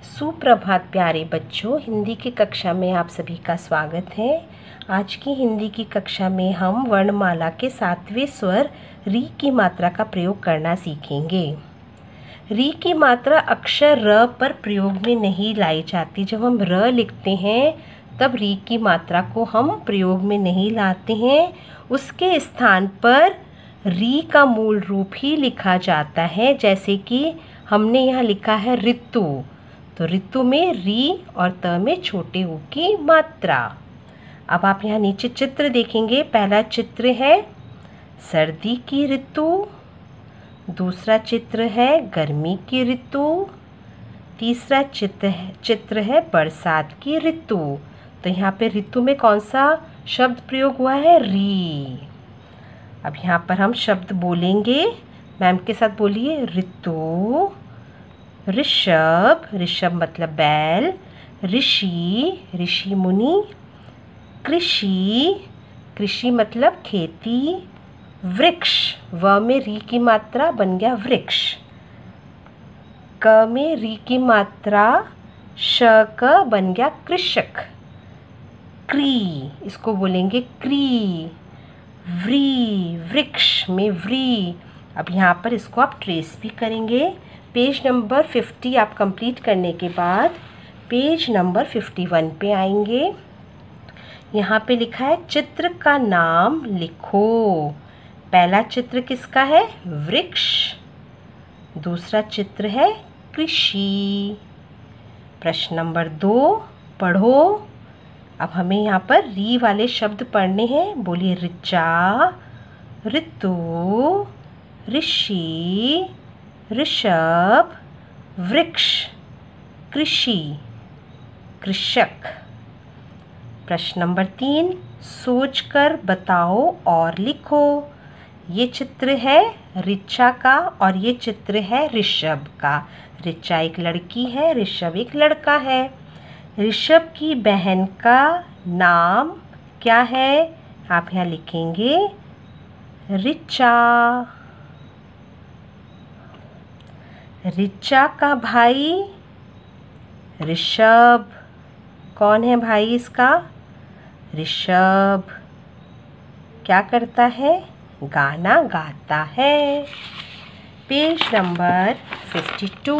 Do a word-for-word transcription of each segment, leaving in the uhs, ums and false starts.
सुप्रभात प्यारे बच्चों, हिंदी की कक्षा में आप सभी का स्वागत है। आज की हिंदी की कक्षा में हम वर्णमाला के सातवें स्वर री की मात्रा का प्रयोग करना सीखेंगे। री की मात्रा अक्षर र पर प्रयोग में नहीं लाई जाती। जब हम र लिखते हैं तब री की मात्रा को हम प्रयोग में नहीं लाते हैं। उसके स्थान पर री का मूल रूप ही लिखा जाता है। जैसे कि हमने यहाँ लिखा है ऋतु, तो ऋतु में री और त में छोटे ऊ की मात्रा। अब आप यहाँ नीचे चित्र देखेंगे। पहला चित्र है सर्दी की ऋतु, दूसरा चित्र है गर्मी की ऋतु, तीसरा चित्र है चित्र है बरसात की ऋतु। तो यहाँ पे ऋतु में कौन सा शब्द प्रयोग हुआ है? री। अब यहाँ पर हम शब्द बोलेंगे। मैम के साथ बोलिए। ऋतु, ऋषभ, ऋषभ मतलब बैल, ऋषि, ऋषि मुनि, कृषि, कृषि मतलब खेती, वृक्ष, व में री की मात्रा बन गया वृक्ष, क में री की मात्रा श क बन गया कृषक, क्री, इसको बोलेंगे क्री, व्री, वृक्ष में व्री। अब यहाँ पर इसको आप ट्रेस भी करेंगे। पेज नंबर फिफ्टी आप कंप्लीट करने के बाद पेज नंबर फिफ्टी वन पे आएंगे। यहाँ पे लिखा है चित्र का नाम लिखो। पहला चित्र किसका है? वृक्ष। दूसरा चित्र है कृषि। प्रश्न नंबर दो पढ़ो। अब हमें यहाँ पर री वाले शब्द पढ़ने हैं। बोलिए ऋचा, ऋतु, ऋषि, ऋषभ, वृक्ष, कृषि, कृषक। प्रश्न नंबर तीन सोचकर बताओ और लिखो। ये चित्र है ऋचा का और ये चित्र है ऋषभ का। ऋचा एक लड़की है, ऋषभ एक लड़का है। ऋषभ की बहन का नाम क्या है? आप यहाँ लिखेंगे ऋचा। ऋचा का भाई ऋषभ। कौन है भाई इसका? ऋषभ। क्या करता है? गाना गाता है। Page number fifty two.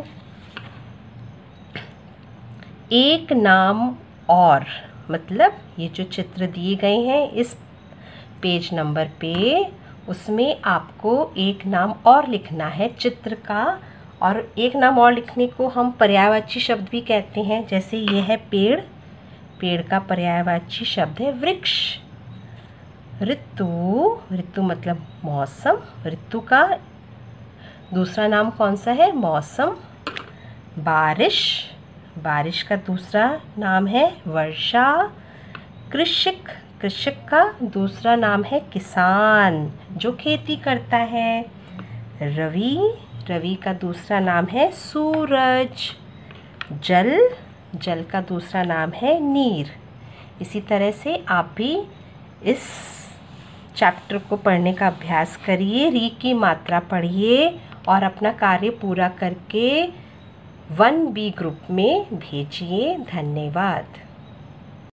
एक नाम और, मतलब ये जो चित्र दिए गए हैं इस पेज नंबर पे, उसमें आपको एक नाम और लिखना है चित्र का। और एक नाम और लिखने को हम पर्यायवाची शब्द भी कहते हैं। जैसे ये है पेड़, पेड़ का पर्यायवाची शब्द है वृक्ष। ऋतु, ऋतु मतलब मौसम, ऋतु का दूसरा नाम कौन सा है? मौसम। बारिश, बारिश का दूसरा नाम है वर्षा। कृषक, कृषक का दूसरा नाम है किसान, जो खेती करता है। रवि, रवि का दूसरा नाम है सूरज। जल, जल का दूसरा नाम है नीर। इसी तरह से आप भी इस चैप्टर को पढ़ने का अभ्यास करिए, री की मात्रा पढ़िए और अपना कार्य पूरा करके वन बी ग्रुप में भेजिए। धन्यवाद।